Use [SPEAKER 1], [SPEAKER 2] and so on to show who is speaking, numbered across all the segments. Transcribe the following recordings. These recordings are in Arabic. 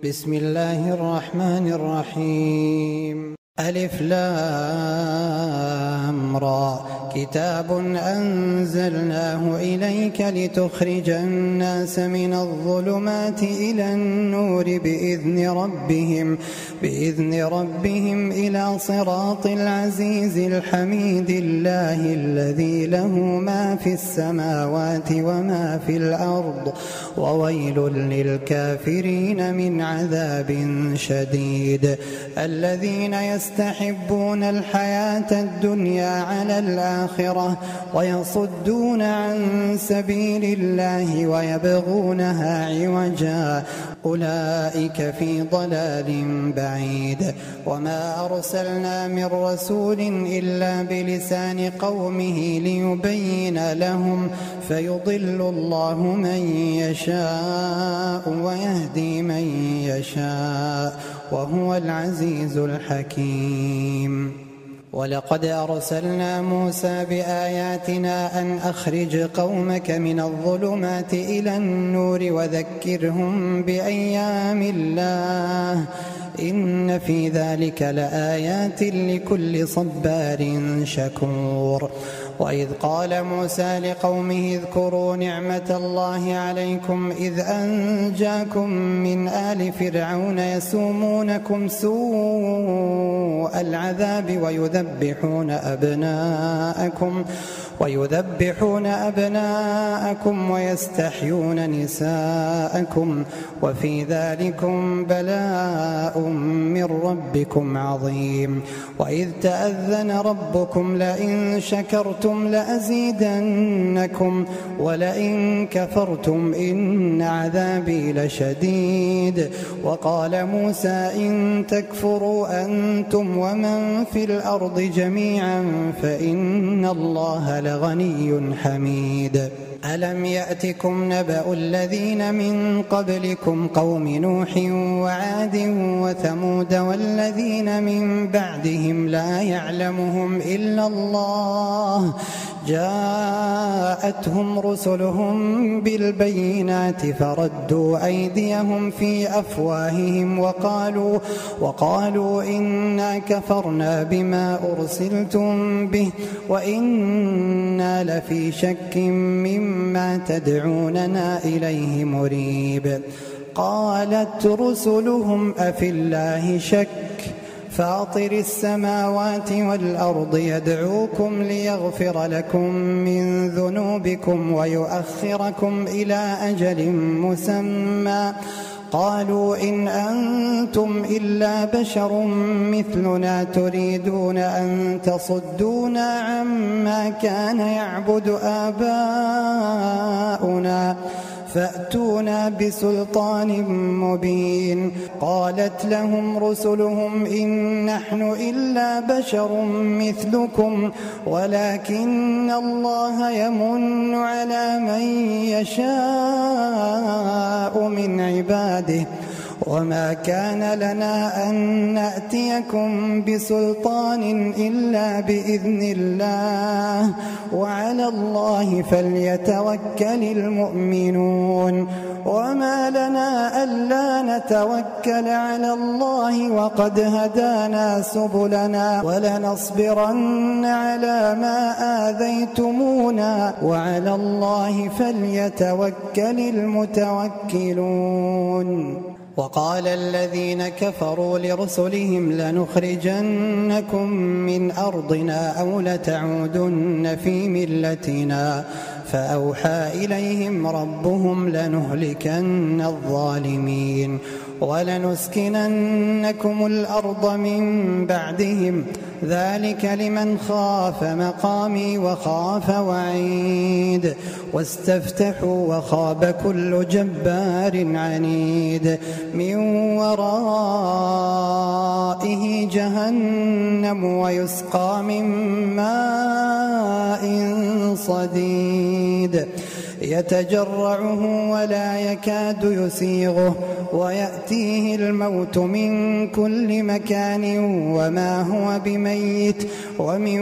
[SPEAKER 1] بسم الله الرحمن الرحيم. ألف لام را. كتاب أنزلناه إليك لتخرج الناس من الظلمات إلى النور بإذن ربهم إلى صراط العزيز الحميد الله الذي له ما في السماوات وما في الأرض وويل للكافرين من عذاب شديد. الذين يستحبون الحياة الدنيا على الآخرة ويصدون عن سبيل الله ويبغونها عوجا أولئك في ضلال بعيد. وما أرسلنا من رسول إلا بلسان قومه ليبين لهم فيضل الله من يشاء ويهدي من يشاء وهو العزيز الحكيم. ولقد أرسلنا موسى بآياتنا أن أخرج قومك من الظلمات إلى النور وذكرهم بأيام الله إن في ذلك لآيات لكل صبار شكور. وإذ قال موسى لقومه اذكروا نعمة الله عليكم إذ أنجاكم من آل فرعون يسومونكم سوء العذاب ويذبحون أبناءكم ويستحيون نساءكم وفي ذلكم بلاء من ربكم عظيم. وإذ تأذن ربكم لئن شكرتم لأزيدنكم ولئن كفرتم إن عذابي لشديد. وقال موسى إن تكفروا أنتم ومن في الأرض جميعا فإن الله لغني حميد. ألم يأتكم نبأ الذين من قبلكم قوم نوح وعاد وثمود والذين من بعدهم لا يعلمهم إلا الله جاءتهم رسلهم بالبينات فردوا أيديهم في أفواههم وقالوا إنا كفرنا بما أرسلتم به وإنا لفي شك مما تدعوننا إليه مريب. قالت رسلهم أفي الله شك فاطر السماوات والأرض يدعوكم ليغفر لكم من ذنوبكم ويؤخركم إلى أجل مسمى قالوا إن أنتم إلا بشر مثلنا تريدون أن تصدونا عما كان يعبد آباؤنا فأتونا بسلطان مبين. قالت لهم رسلهم إن نحن إلا بشر مثلكم ولكن الله يمن على من يشاء من عباده وما كان لنا أن نأتيكم بسلطان إلا بإذن الله وعلى الله فليتوكل المؤمنون. وما لنا ألا نتوكل على الله وقد هدانا سبلنا ولنصبرن على ما آذيتمونا وعلى الله فليتوكل المتوكلون. وقال الذين كفروا لرسلهم لنخرجنكم من أرضنا أو لتعودن في ملتنا فأوحى إليهم ربهم لنهلكن الظالمين ولنسكننكم الأرض من بعدهم ذلك لمن خاف مقامي وخاف وعيد. واستفتحوا وخاب كل جبار عنيد من ورائه جهنم ويسقى من ماء صديد يتجرعه ولا يكاد يسيغه ويأتيه الموت من كل مكان وما هو بميت ومن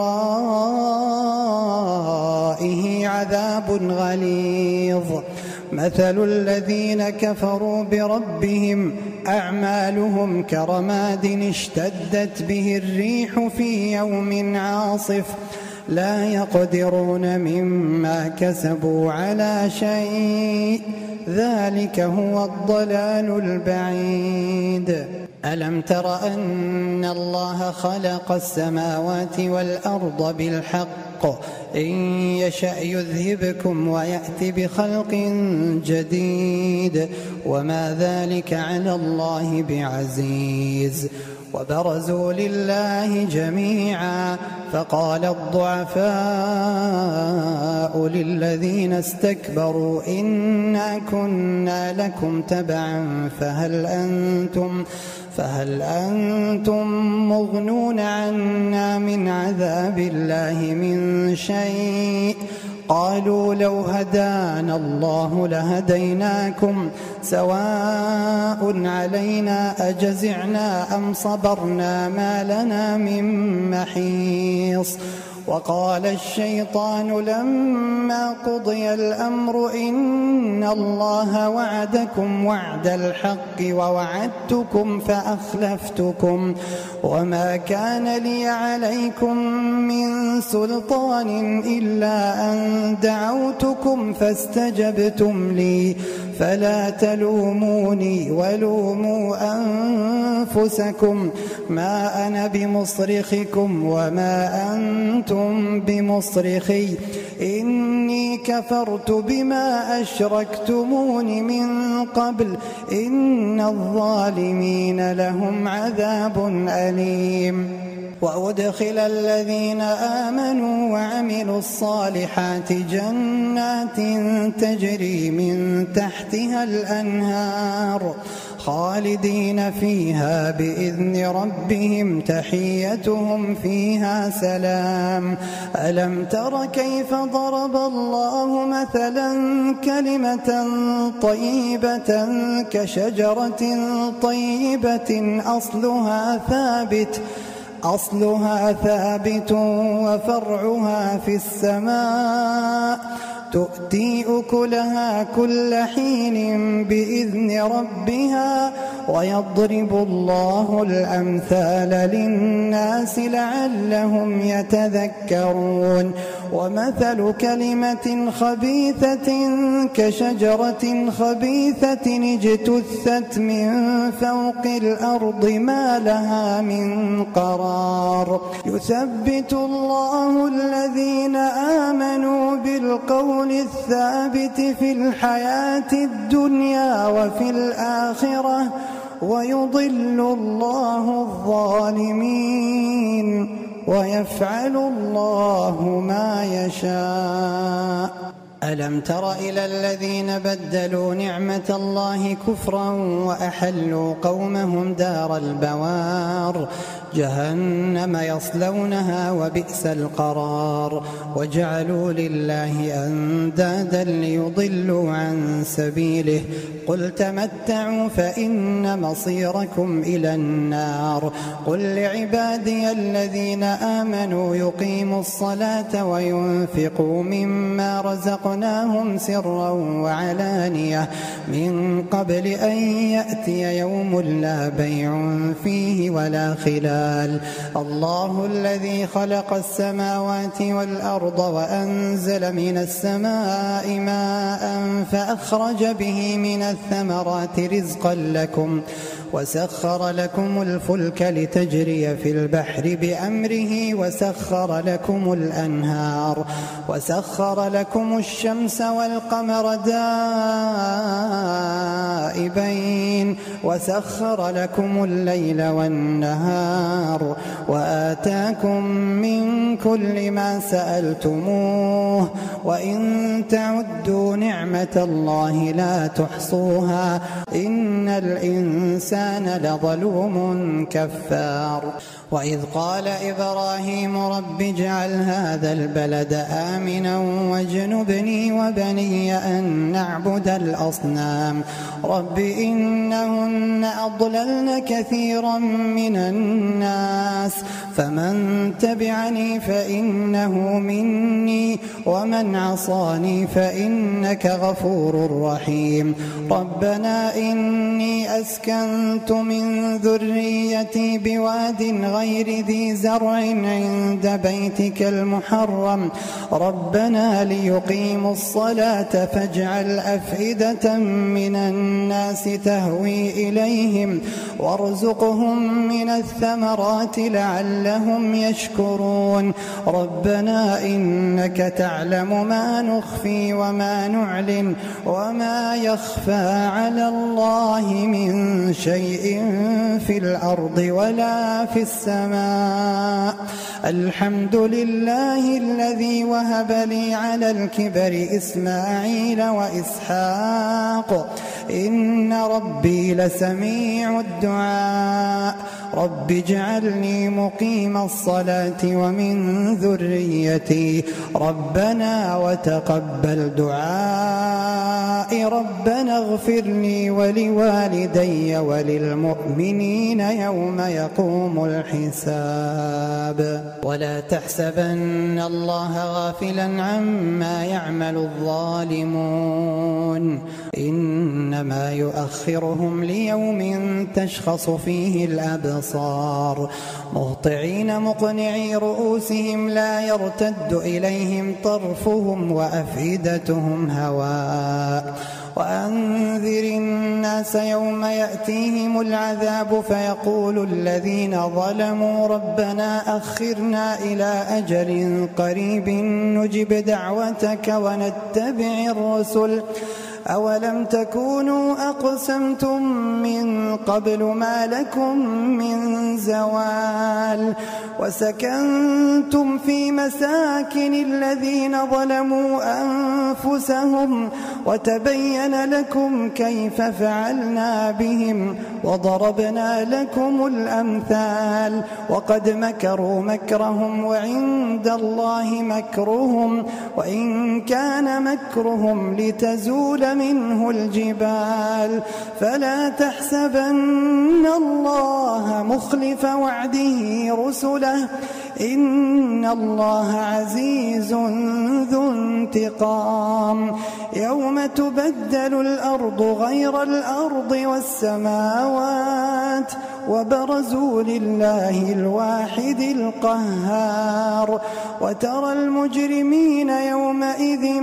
[SPEAKER 1] ورائه عذاب غليظ. مثل الذين كفروا بربهم أعمالهم كرماد اشتدت به الريح في يوم عاصف لا يقدرون مما كسبوا على شيء ذلك هو الضلال البعيد. ألم تر أن الله خلق السماوات والأرض بالحق إن يشأ يذهبكم ويأتي بخلق جديد وما ذلك على الله بعزيز. وبرزوا لله جميعا فقال الضعفاء للذين استكبروا إنا كنا لكم تبعا فهل أنتم مغنون عنا من عذاب الله من شيء قالوا لو هدانا الله لهديناكم سواء علينا أجزعنا أم صبرنا ما لنا من محيص. وقال الشيطان لما قضي الأمر إن الله وعدكم وعد الحق ووعدتكم فأخلفتكم وما كان لي عليكم من سلطان إلا أن دعوتكم فاستجبتم لي فلا تلوموني ولوموا أنفسكم ما أنا بمصرخكم وما أنتم بمصرخي إني كفرت بما أشركتمون من قبل إن الظالمين لهم عذاب أليم. وأدخل الذين آمنوا وعملوا الصالحات جنات تجري من تحتها الأنهار خالدين فيها بإذن ربهم تحيتهم فيها سلام. ألم تر كيف ضرب الله مثلا كلمة طيبة كشجرة طيبة أصلها ثابت وفرعها في السماء تؤتي أكلها كل حين بإذن ربها ويضرب الله الأمثال للناس لعلهم يتذكرون. ومثل كلمة خبيثة كشجرة خبيثة اجتثت من فوق الأرض ما لها من قرار يثبت الله الذين آمنوا بالقول الثابت في الحياة الدنيا وفي الآخرة ويضل الله الظالمين ويفعل الله ما يشاء. ألم تر إلى الذين بدلوا نعمة الله كفرا وأحلوا قومهم دار البوار جهنم يصلونها وبئس القرار وجعلوا لله أندادا ليضلوا عن سبيله قل تمتعوا فإن مصيركم إلى النار قل لعبادي الذين آمنوا يقيموا الصلاة وينفقوا مما رزقناهم سرا وعلانية من قبل أن يأتي يوم لا بيع فيه ولا خلال. الله الذي خلق السماوات والأرض وأنزل من السماء ماء فأخرج به من الثمرات رزقا لكم وسخر لكم الفلك لتجري في البحر بأمره وسخر لكم الأنهار وسخر لكم الشمس والقمر دائبين وسخر لكم الليل والنهار وآتاكم من كل ما سألتموه وإن تعدوا نعمة الله لا تحصوها إن الإنسان لظلوم كفار. وإذ قال إبراهيم رب اجعل هذا البلد آمنا واجنبني وبني أن نعبد الأصنام رب إنهن أضللن كثيرا من الناس فمن تبعني فإنه مني ومن عصاني فإنك غفور رحيم ربنا إني أسكنت من ذريتي بواد غير ذي زرع عند بيتك المحرم ربنا ليقيموا الصلاة فاجعل أفئدة من الناس تهوي إليهم وارزقهم من الثمرات لعلهم يشكرون ربنا إنك تعلم ما نخفي وما نعلن وما يخفى على الله من شيء في الأرض ولا في السماء الحمد لله الذي وهب لي على الكبر إسماعيل وإسحاق إن ربي لسميع الدعاء رب اجعلني مقيم الصلاة ومن ذريتي ربنا وتقبل دعائي ربنا اغفر لي ولوالدي وللمؤمنين يوم يقوم الحساب ولا تحسبن الله غافلا عما يعمل الظالمون إنما يؤخرهم ليوم تشخص فيه الأبصار مهطعين مقنعي رؤوسهم لا يرتد إليهم طرفهم وأفئدتهم هواء وأنذر الناس يوم يأتيهم العذاب فيقول الذين ظلموا ربنا أخرنا إلى أجل قريب نجب دعوتك ونتبع الرسل أولم تكونوا أقسمتم من قبل ما لكم من زوال وسكنتم في مساكن الذين ظلموا أنفسهم وتبين لكم كيف فعلنا بهم وضربنا لكم الأمثال وقد مكروا مكرهم وعند الله مكرهم وإن كان مكرهم لتزول منه الجبال فلا تحسبن الله مخلف وعده رسله إن الله عزيز ذو انتقام يوم تبدل الأرض غير الأرض والسماوات وبرزوا لله الواحد القهار وترى المجرمين يومئذ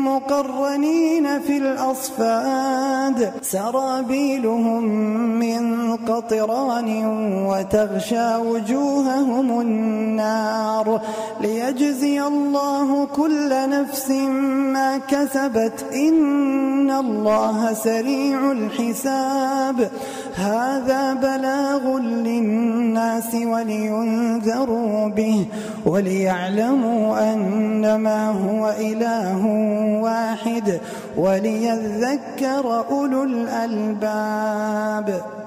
[SPEAKER 1] مقرنين في الأصفاد سرابيلهم من قطران وتغشى وجوههم النار ليجزي الله كل نفس ما كسبت إن الله سريع الحساب هذا بلاغ للناس ولينذروا به وليعلموا أنما هو إله واحد وليذكر أولو الألباب